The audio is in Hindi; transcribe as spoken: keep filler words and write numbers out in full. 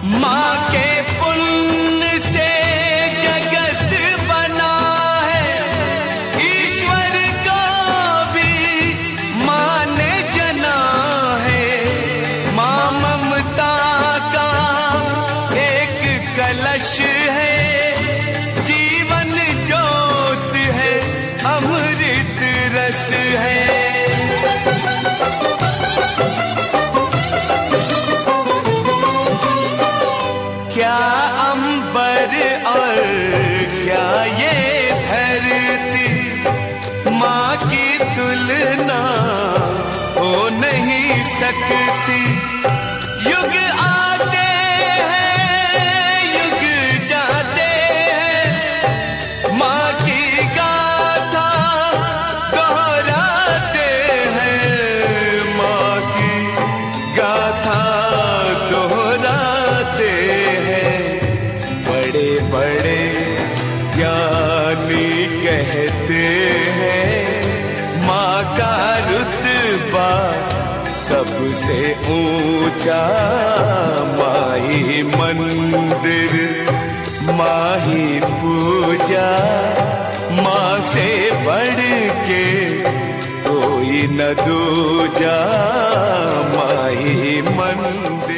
माँ के पुण्य से जगत बना है, ईश्वर को भी माँ ने जना है। माँ ममता का एक कलश है, जीवन ज्योत है, अमृत रस है। क्या अंबर और क्या ये धरती, माँ की तुलना हो नहीं सकती। युग आते हैं, युग जाते हैं, माँ की गाथा दोहराते हैं, माँ की गाथा दोहराते हैं। बड़े बड़े ज्ञानी कहते हैं, माँ का रुतबा सबसे ऊंचा। माँ ही मंदिर, माँ ही पूजा, माँ से बढ़ के कोई न दूजा। माँ ही मंदिर।